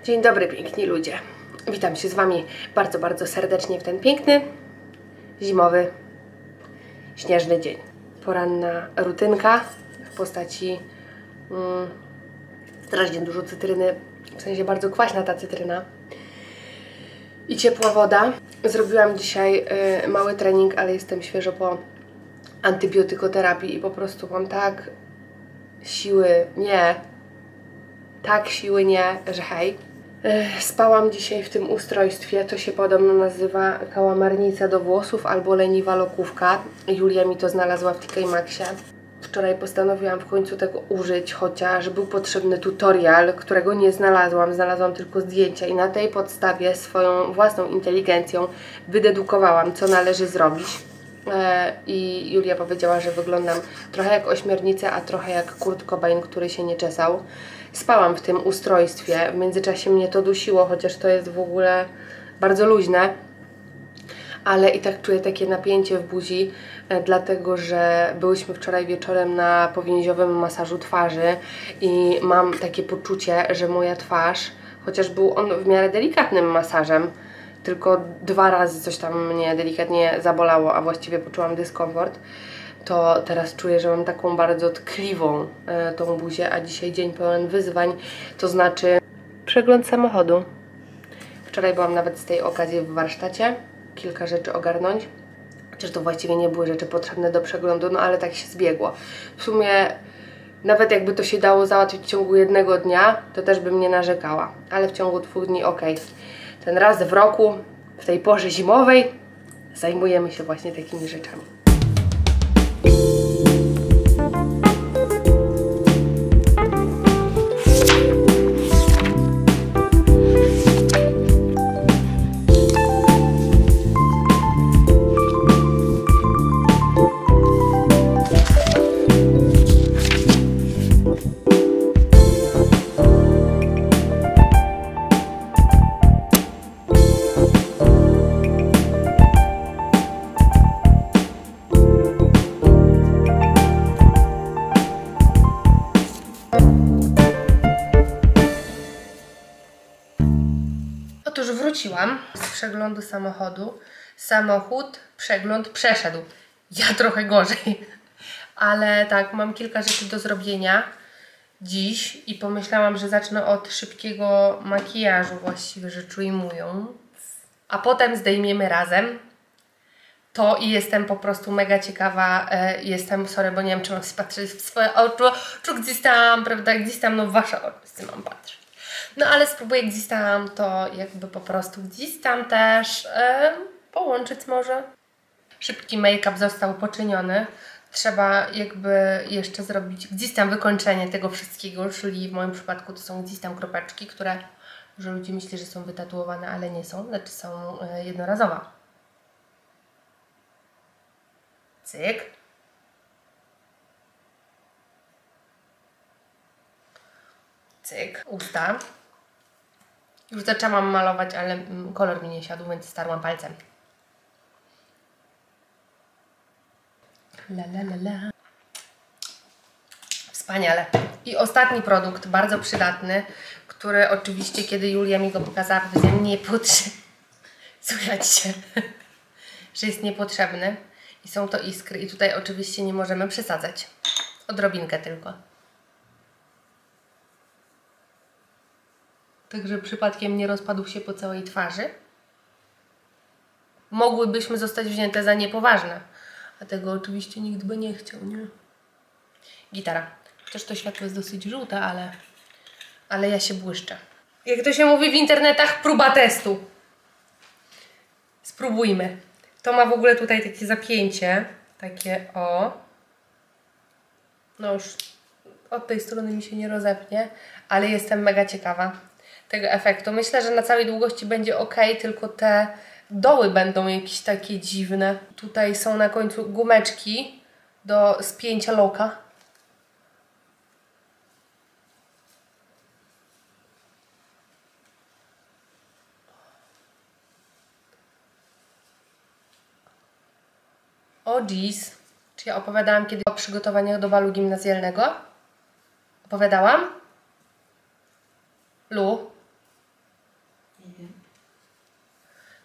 Dzień dobry, piękni ludzie. Witam się z Wami bardzo, bardzo serdecznie w ten piękny, zimowy, śnieżny dzień. Poranna rutynka w postaci strasznie dużo cytryny, w sensie bardzo kwaśna ta cytryna i ciepła woda. Zrobiłam dzisiaj mały trening, ale jestem świeżo po antybiotykoterapii i po prostu mam tak siły nie, że hej. Spałam dzisiaj w tym ustrojstwie, to się podobno nazywa kałamarnica do włosów albo leniwa lokówka. Julia mi to znalazła w TK Maxie. Wczoraj postanowiłam w końcu tego użyć, chociaż był potrzebny tutorial, którego nie znalazłam. Znalazłam tylko zdjęcia i na tej podstawie swoją własną inteligencją wydedukowałam, co należy zrobić. I Julia powiedziała, że wyglądam trochę jak ośmiornica, a trochę jak Kurt Cobain, który się nie czesał. Spałam w tym ustrojstwie, w międzyczasie mnie to dusiło, chociaż to jest w ogóle bardzo luźne, ale i tak czuję takie napięcie w buzi, dlatego że byłyśmy wczoraj wieczorem na powięziowym masażu twarzy i mam takie poczucie, że moja twarz, chociaż był on w miarę delikatnym masażem, tylko 2 razy coś tam mnie delikatnie zabolało, a właściwie poczułam dyskomfort, to teraz czuję, że mam taką bardzo tkliwą tą buzię, a dzisiaj dzień pełen wyzwań, to znaczy przegląd samochodu. Wczoraj byłam nawet z tej okazji w warsztacie, kilka rzeczy ogarnąć, chociaż to właściwie nie były rzeczy potrzebne do przeglądu, no ale tak się zbiegło. W sumie nawet jakby to się dało załatwić w ciągu 1 dnia, to też bym nie narzekała, ale w ciągu 2 dni ok. Ten raz w roku, w tej porze zimowej, zajmujemy się właśnie takimi rzeczami. Otóż wróciłam z przeglądu samochodu. Samochód, przegląd przeszedł. Ja trochę gorzej. Ale tak, mam kilka rzeczy do zrobienia dziś i pomyślałam, że zacznę od szybkiego makijażu, właściwie rzecz ujmując. A potem zdejmiemy razem to i jestem po prostu mega ciekawa. Sorry, bo nie wiem, czy mam patrzeć w swoje oczy, czy gdzieś tam, prawda, gdzieś tam, no w wasze oczy mam patrzeć. No ale spróbuję gdzieś tam to jakby po prostu gdzieś tam też połączyć może. Szybki make-up został poczyniony. Trzeba jakby jeszcze zrobić gdzieś tam wykończenie tego wszystkiego, czyli w moim przypadku to są gdzieś tam kropeczki, które może ludzie myślą, że są wytatuowane, ale nie są, znaczy są jednorazowe. Cyk. Cyk. Usta. Już zaczęłam malować, ale kolor mi nie siadł, więc starłam palcem. La la la la. Wspaniale. I ostatni produkt, bardzo przydatny, który oczywiście, kiedy Julia mi go pokazała, powiedziałam, nie potrzebny. Słuchajcie, że jest niepotrzebny. I są to iskry. I tutaj oczywiście nie możemy przesadzać. Odrobinkę tylko. Także przypadkiem nie rozpadł się po całej twarzy. Mogłybyśmy zostać wzięte za niepoważne. A tego oczywiście nikt by nie chciał, nie? Gitara. Chociaż to światło jest dosyć żółte, ale ja się błyszczę. Jak to się mówi w internetach, próba testu. Spróbujmy. To ma w ogóle tutaj takie zapięcie. Takie o. No już od tej strony mi się nie rozepnie, ale jestem mega ciekawa tego efektu. Myślę, że na całej długości będzie ok, tylko te doły będą jakieś takie dziwne. Tutaj są na końcu gumeczki do spięcia loka. O jeez. Czy ja opowiadałam kiedyś o przygotowaniach do balu gimnazjalnego? Opowiadałam? Lu?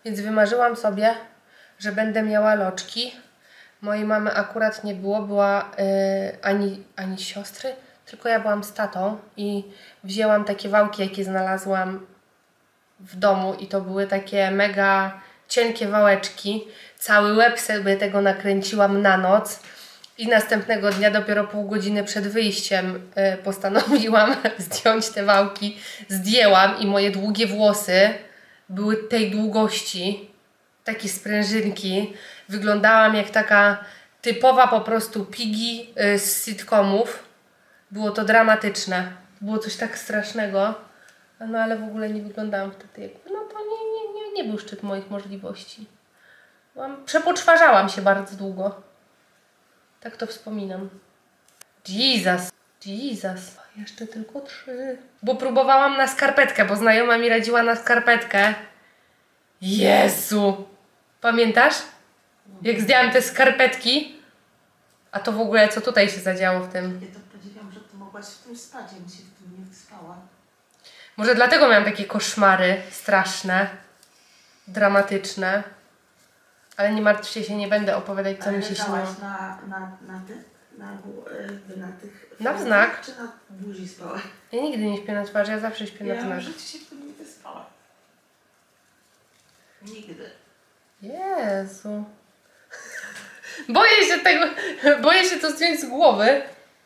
Więc wymarzyłam sobie, że będę miała loczki. Mojej mamy akurat nie było, była ani siostry, tylko ja byłam z tatą i wzięłam takie wałki, jakie znalazłam w domu i to były takie mega cienkie wałeczki. Cały łeb sobie tego nakręciłam na noc i następnego dnia, dopiero pół godziny przed wyjściem, postanowiłam zdjąć te wałki. Zdjęłam i moje długie włosy były tej długości, takie sprężynki. Wyglądałam jak taka typowa po prostu Piggy z sitcomów. Było to dramatyczne. Było coś tak strasznego. No ale w ogóle nie wyglądałam wtedy jak... No to nie był szczyt moich możliwości. Przepoczwarzałam się bardzo długo. Tak to wspominam. Jesus. Jeszcze tylko 3. Bo próbowałam na skarpetkę, bo znajoma mi radziła na skarpetkę. Jezu! Pamiętasz? Jak zdjęłam te skarpetki? A to w ogóle co tutaj się zadziało w tym? Ja to podziwiam, że ty mogłaś w tym spać, ja bym się w tym nie wyspała. Może dlatego miałam takie koszmary straszne, dramatyczne. Ale nie martwcie się, nie będę opowiadać, co mi się śniło. Na tych... Na wznak? Czy na buzi spałaś? Ja nigdy nie śpię na twarzy, ja zawsze śpię na Ja wznak. w życiu się w tym nie wyspała. Nigdy. Jezu. Boję się to zdjąć z głowy.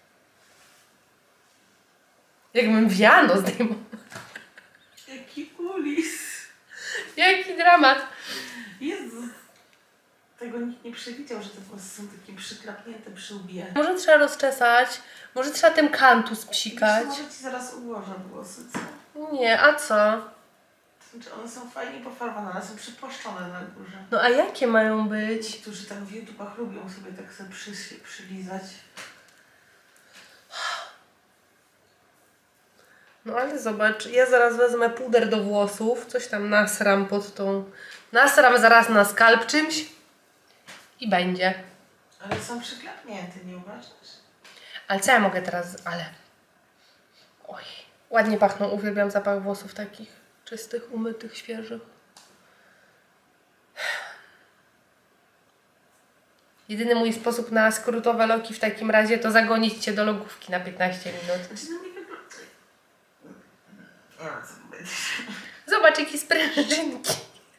Jakbym wiano zdejmowała. Jaki ulis. Jaki dramat. Jezu. Tego nikt nie przewidział, że te włosy są takie przyklapnięte przy łbie. Może trzeba rozczesać, może trzeba tym kantus psikać. Może ci zaraz ułożę włosy, co? Nie, a co? Znaczy one są fajnie pofarbowane, one są przypłaszczone na górze. No a jakie mają być? Niektórzy tak w YouTubach lubią sobie tak sobie przylizać. No ale zobacz, ja zaraz wezmę puder do włosów, coś tam nasram pod tą... Nasram zaraz na skalp czymś i będzie. Ale są przyklapnięte, nie uważasz? Ale co ja mogę teraz... Oj, ładnie pachną, uwielbiam zapach włosów takich czystych, umytych, świeżych. Jedyny mój sposób na skrótowe loki w takim razie to zagonić Cię do logówki na 15 minut. Znaczy no nie wygląda... A, co powiedzieć? Zobacz, jakie sprężynki.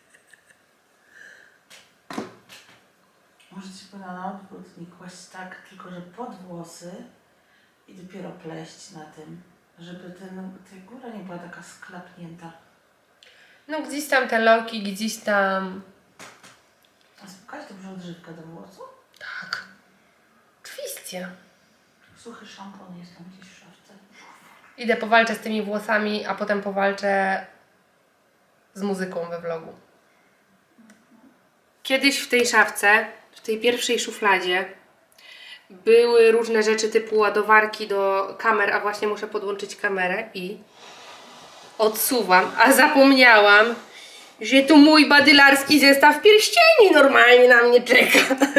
Może ci powinna na odwrót nie kłaść tak, tylko że pod włosy i dopiero pleść na tym, żeby ta góra nie była taka sklapnięta. No gdzieś tam te loki, gdzieś tam... A spukać dobrze odżywkę do włosu? Tak. Oczywiście. Suchy szampon jest tam gdzieś w szafce. Idę powalczę z tymi włosami, a potem powalczę z muzyką we vlogu. Kiedyś w tej szafce, w tej pierwszej szufladzie były różne rzeczy typu ładowarki do kamer, a właśnie muszę podłączyć kamerę i odsuwam, a zapomniałam, że tu mój badylarski zestaw pierścieni normalnie na mnie czeka.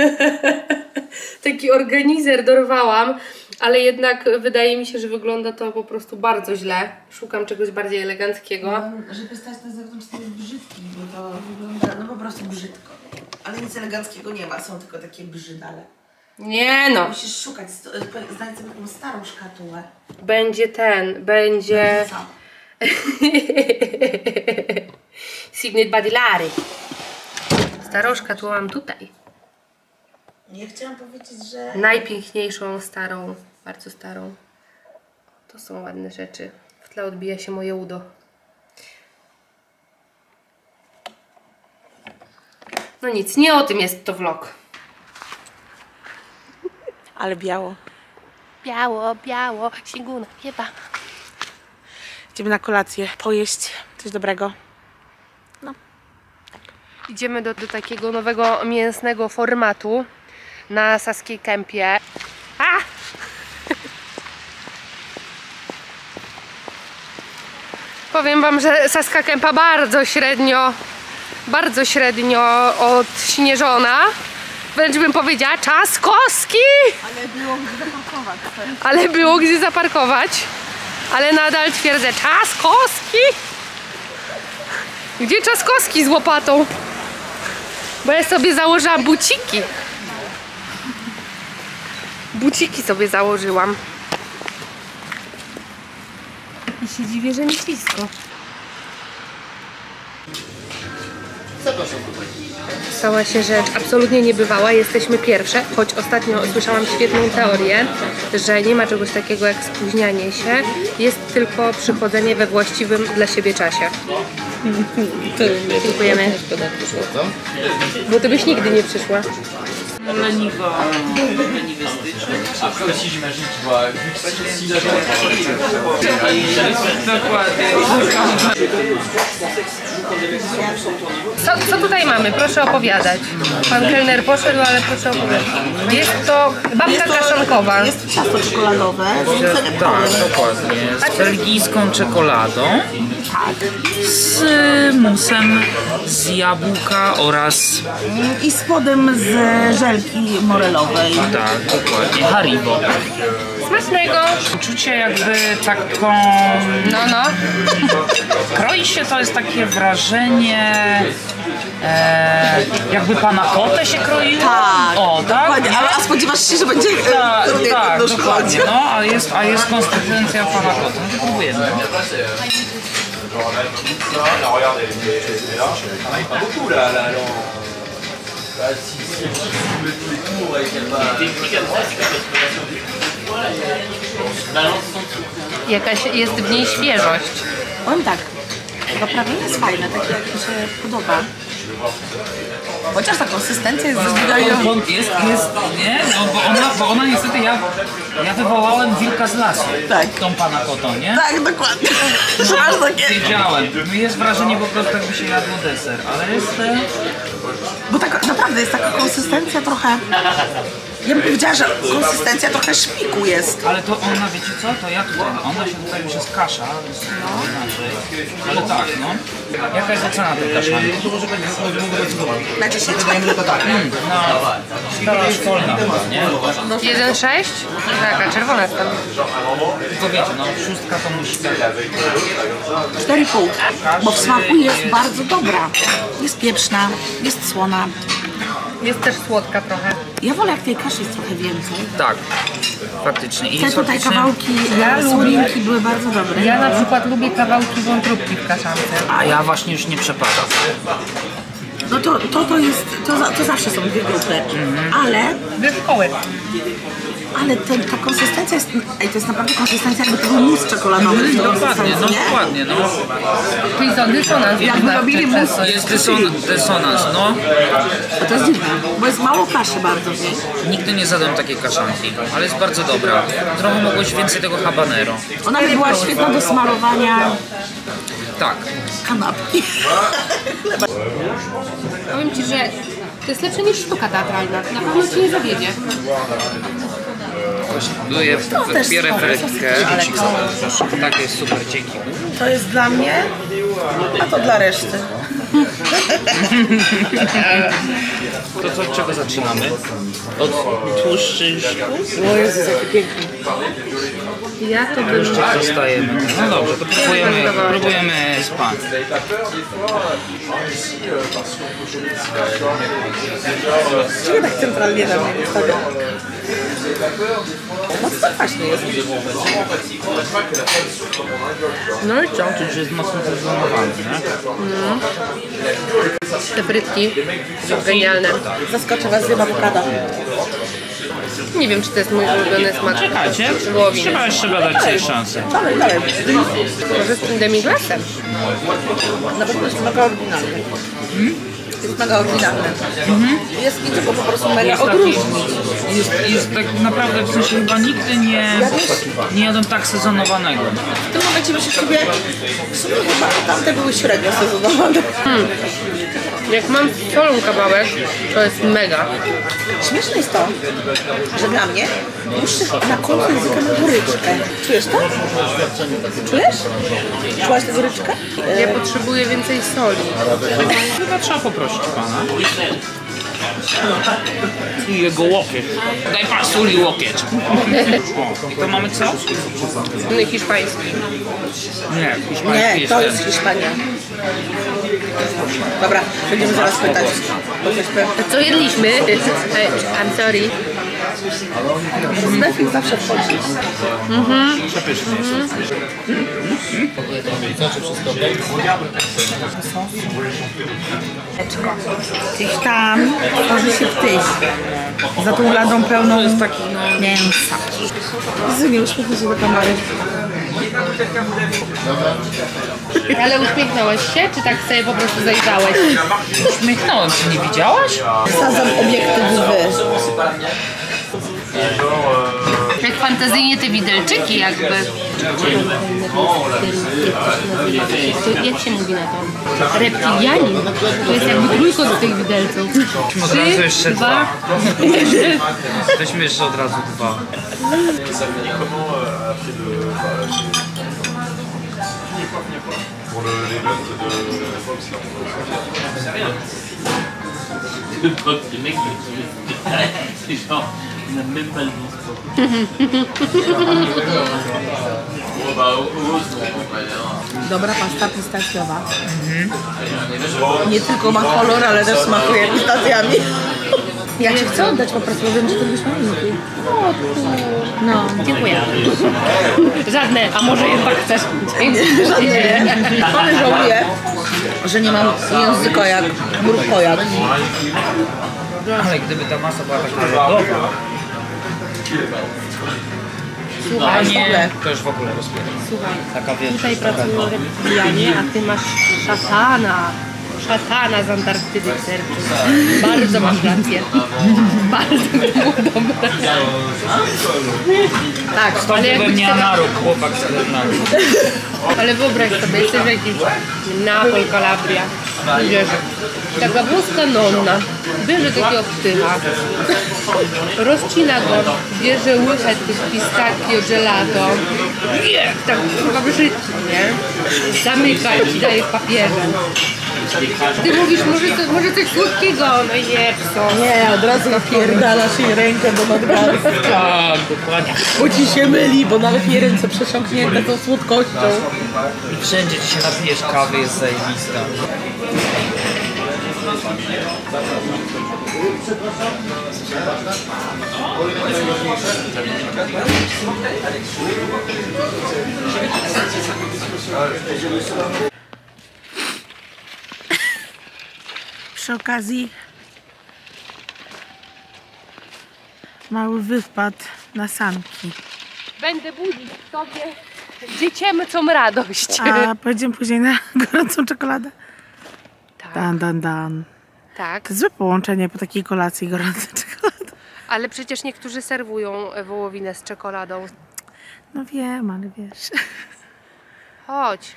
Taki organizer dorwałam, ale jednak wydaje mi się, że wygląda to po prostu bardzo źle. Szukam czegoś bardziej eleganckiego. No, żeby stać na zewnątrz, to jest brzydki, bo to wygląda no po prostu brzydko. Ale nic eleganckiego nie ma, są tylko takie brzydale. Nie no. Musisz szukać, znajdź sobie taką starą szkatułę. Będzie będzie... Co? Signet Badilary. Starą szkatułę mam tutaj. Ja chciałam powiedzieć, że... Najpiękniejszą, starą, bardzo starą. To są ładne rzeczy. W tle odbija się moje udo. No nic, nie o tym jest to vlog. Ale biało. Biało, biało, śniegu na nieba. Idziemy na kolację, pojeść coś dobrego. No. Idziemy do takiego nowego mięsnego formatu na Saskiej Kępie. A! Powiem wam, że Saska Kępa bardzo średnio odśnieżona. Wręcz bym powiedziała Trzaskowski! Ale było gdzie zaparkować. Ale nadal twierdzę Trzaskowski! Gdzie Trzaskowski z łopatą? Bo ja sobie założyłam buciki. Buciki sobie założyłam. I się dziwię, że mi ślisko. Zapraszam tutaj. Stała się rzecz absolutnie niebywała. Jesteśmy pierwsze, choć ostatnio słyszałam świetną teorię, że nie ma czegoś takiego jak spóźnianie się. Jest tylko przychodzenie we właściwym dla siebie czasie. Dziękujemy. Bo ty byś nigdy nie przyszła. Leniwy styczeń. Dokładnie. Co tutaj mamy? Proszę opowiadać. Pan kelner poszedł, ale proszę opowiadać. Jest to babka kaszankowa. Jest ciasto czekoladowe, Tak, dokładnie. Z belgijską czekoladą, z musem z jabłka oraz i spodem z żelki morelowej. tak, dokładnie, Haribo. Smacznego. Uczucie jakby taką... No. Kroi się, to jest takie wrażenie... jakby pana kotę się kroiło. Tak, O, tak? dokładnie, a spodziewasz się, że będzie Tak, nóżką. dokładnie, no, a jest konsystencja pana kota. No to próbujemy. Jakaś jest w niej świeżość. Powiem tak, poprawienie jest fajne, takie jak mi się podoba. Chociaż ta konsystencja jest zadziwiająca. Jest, nie? No, bo ona niestety, ja wywołałem wilka z lasu. Tak. Tą pana kotą, nie? Tak, dokładnie. Że masz takie... Wiedziałem. No jest wrażenie po prostu jakby się jadło deser, ale jest... Bo tak naprawdę jest taka konsystencja trochę... Ja bym powiedziała, że konsystencja trochę szpiku jest. Ale to ona, wiecie co? To ja tutaj, ona się tutaj już jest kasza, więc inaczej. Ale tak, no. Jaka jest ocena tej kaszanki? Na 10. No, sprawa szkolna, nie? 1,6? Taka czerwona jest tam. Tylko wiecie, no, szóstka to musi być. 4,5. Bo w smaku jest bardzo dobra. Jest pieprzna, jest słona. Jest też słodka trochę. Ja wolę, jak tej kaszy jest trochę więcej. Tak, faktycznie. I Te jest tutaj faktycznie... kawałki Ja słoninki były bardzo dobre. Ja na przykład lubię kawałki wątróbki w kaszance. A ja właśnie już nie przepadam. No to zawsze są dwie grupy. Ale ta konsystencja jest, to jest naprawdę konsystencja jakby tego mus czekoladowy. Dokładnie, no dokładnie, no. Czyli co, dysonans. Jakby robili mus, Jest dysonans, no. to jest dziwne, bo jest mało kaszy bardzo w niej. Nigdy nie zadam takiej kaszanki, ale jest bardzo dobra. Trochę mogłeś więcej tego habanero. Ona by była świetna do smarowania Tak. kanapki. Powiem Ci, że to jest lepsze niż sztuka teatralna. Na pewno Cię nie zawiedzie. Buduję też bierę w spoko, rękę. Tak jest super, dzięki. To jest dla mnie, a to dla reszty. To co, od czego zaczynamy? Od tłuszczyków? O Jezus, jaki piękny. Ja to bym... Tłuszczyk dostajemy. No dobrze, to próbujemy z pan. Czego tak centralnie na mnie wystawia? Mocno kwaśny jest. No i co? To już jest mocno zezonowany, nie? Te frytki są genialne. Zaskoczę was, zjeba awokado. Nie wiem, czy to jest mój ulubiony smak. Czekajcie, Wołowiny. trzeba dać tej szansę. Dalej. Może z tym demiglasem. Nawet to jest mega oryginalne. Jest mega oryginalne. Jest nie tylko po prostu mega odróżnić. Jest tak naprawdę, w sensie chyba nigdy nie jadłem tak sezonowanego. W tym momencie myślę sobie, w sumie chyba tamte były średnio sezonowane. Jak mam solą kawałek, to jest mega. Śmieszne jest to, że dla mnie muszę na końcu języka na goryczkę. Czujesz to? Czujesz? Czułaś tę goryczkę? Ja potrzebuję więcej soli. Chyba trzeba poprosić pana. I jego łokieć. Daj pan suli łokieć. O, i to mamy co? Hiszpański. Nie, hiszpański Nie, to jest Hiszpania. Dobra, będziemy zaraz pytać. Co jedliśmy? I'm sorry. Z Netflix zawsze wchodzi. Przepysznie. Gdzieś tam tworzy się ptyś. Za tą ladą pełną mięsa. Jezu, nie uśmiechnij się do kamery. Ale uśmiechnąłeś się, czy tak sobie po prostu zajrzałeś? Uśmiechnąłem się, nie widziałaś? Wsadzam obiektyw Jak fantazyjnie te widelczyki jakby. Jak się mówi na to? Reptilianin. To jest jakby trójkąt z tych widelców. Od razu jeszcze 2, dwa. Weźmy jeszcze od razu 2. Le mec, c'est genre, il n'a même pas le bon sport. Dobra pasta pistacjowa. Nie tylko ma kolor, ale też smakuje pistacjami. Ja ci chcę oddać po prostu, wiem, że to byś malutki. No, dziękuję. Żadne, a może jednak chcesz? żadne. Ale żałuję, że nie mam języka jak mrówkojak. Ale gdyby ta masa była taka lodowa, a nie, to już w ogóle rozpiera. Słuchaj, Taka wielka. tutaj pracują reptilianie, a ty masz szatana. Szatana z Antarktydy w sercu. Bardzo masz rację. Bardzo by było dobre. Tak, Stąd ale we jakbyś mnie tego... naród, chłopak z Fernandy. Ale wyobraź sobie, jesteś w jakimś Neapol, Calabria. Wiesz, taka włoska nonna bierze takiego ptycha, rozcina go, bierze łychę tych pistacchio gelato, tak chyba w życiu, nie? Zamyka i ci daje papierem. Ty mówisz, może coś słodkiego, no i nie, co? Nie, od razu napierdalasz jej rękę do nadgarstka. Tak, dokładnie. Bo ci się myli, bo nawet jej ręce przesiąknięte tą słodkością. I wszędzie ci się napijesz kawy, jest zajebista. Przy okazji mały wypad na sanki. Będę budzić sobie dziecięcą radość. A pojedziemy później na gorącą czekoladę? Tak, Dan, dan, dan. tak, To złe połączenie po takiej kolacji gorąca czekolada. ale przecież niektórzy serwują wołowinę z czekoladą. No wiem, ale wiesz. Chodź.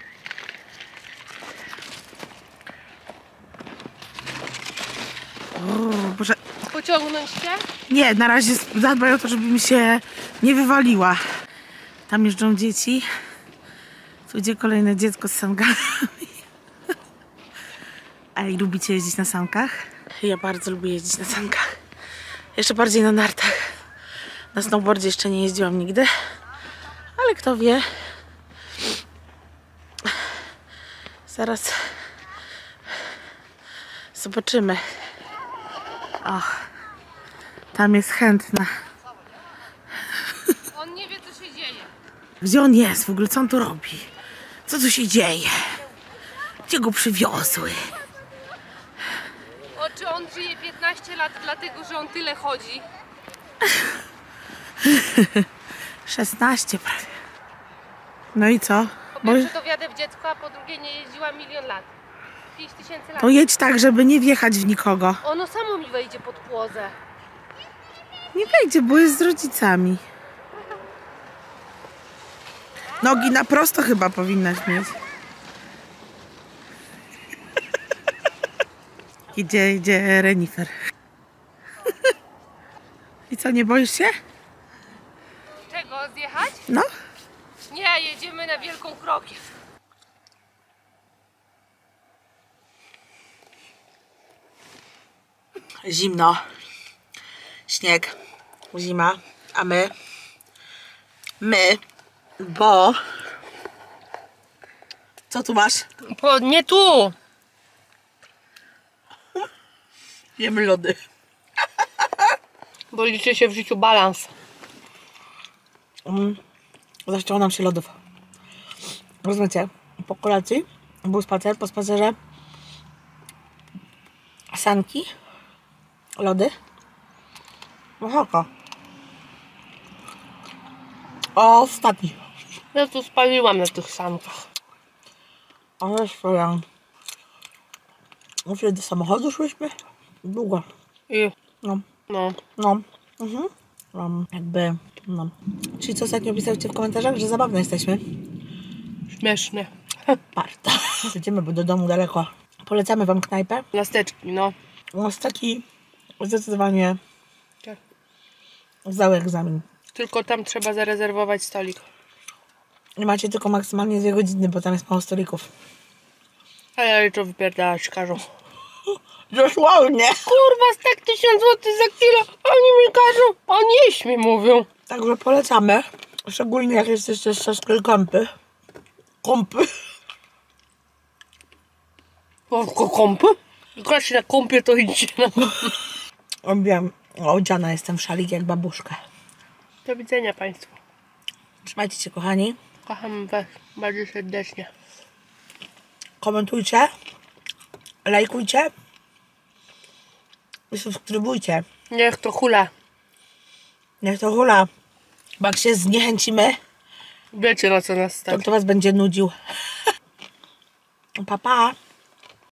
O, Boże. Pociągnąć cię? Nie, na razie zadbaj o to, żeby mi się nie wywaliła. Tam jeżdżą dzieci. Tu idzie kolejne dziecko z sankami. Ej, lubicie jeździć na sankach? Ja bardzo lubię jeździć na sankach. Jeszcze bardziej na nartach. Na snowboardzie jeszcze nie jeździłam nigdy. Ale kto wie. Zaraz zobaczymy. Och, tam jest chętna. On nie wie, co się dzieje. Gdzie on jest w ogóle? Co on tu robi? Co tu się dzieje? Gdzie go przywiozły? O, czy on żyje 15 lat dlatego, że on tyle chodzi? 16 prawie. No i co? Po pierwsze to wjadę w dziecko, a po drugie nie jeździła 1 000 000 lat. 5000 lat. To jedź tak, żeby nie wjechać w nikogo. Ono samo mi wejdzie pod płozę. Nie wejdzie, bo jest z rodzicami. Nogi na prosto chyba powinnaś mieć. Idzie renifer. I co, nie boisz się? Czego, zjechać? No. Nie, jedziemy na Wielką Krokiew. Zimno. Śnieg. Zima. A my, bo... Co tu masz? Nie tu! Jemy lody. Bo liczy się w życiu balans. Zachciało nam się lodów. Rozumiecie? Po kolacji był spacer, po spacerze sanki, lody. Aha. Ostatni. Ja tu spaliłam na tych sankach. Ale swoją. Wtedy do samochodu szłyśmy. Długo. I No. no. Jakby, no. Czyli co ostatnio pisaliście w komentarzach, że zabawne jesteśmy. Śmieszne. Parta. Jedziemy, bo do domu daleko. Polecamy wam knajpę. Lasteczki, no. Taki zdecydowanie Tak. zdały egzamin. Tylko tam trzeba zarezerwować stolik. Nie macie tylko maksymalnie 2 godziny, bo tam jest mało stolików. A ja to wypierdalać każą. Dosłownie. Kurwa, tak 1000 zł za kilo. Oni mi każą. Oni jeść mi mówią. Także polecamy. Szczególnie jak jesteście z kąpy. O, kąpy? Jak się na kąpie, to idźcie na... Wiem, odziana jestem w szalik jak babuszka. Do widzenia Państwu. Trzymajcie się, kochani. Kocham Was bardzo serdecznie. Komentujcie. Lajkujcie. I subskrybujcie. Niech to hula. Niech to hula. Bo jak się zniechęcimy, Wiecie, na co nas to stać. kto was będzie nudził. Pa, pa.